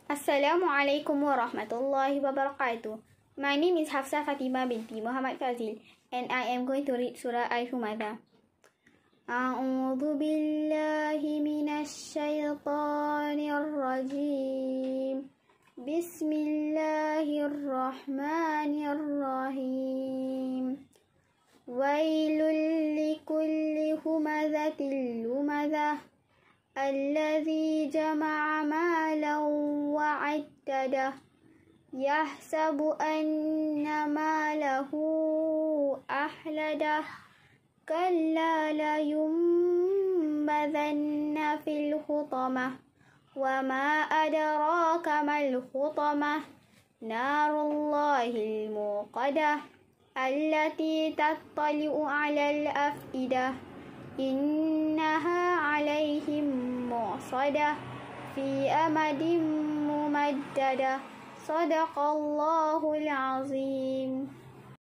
Assalamualaikum warahmatullahi wabarakatuh. My name is Hafsa Fatima binti Muhammad Fazil and I am going to read Surah Al-Humadah. A'udzu billahi minasy syaithanir rajim. Bismillahirrahmanirrahim. Wailul likulli humazatil lumazah الذي جمع مالا وعدده يحسب أن ماله أخلده كلا لينبذن في الحطمة وما أدراك ما الحطمة نار الله الموقدة التي تطلع على الأفئدة إنها عليهم مؤصدة في أمد ممددة صدق الله العظيم.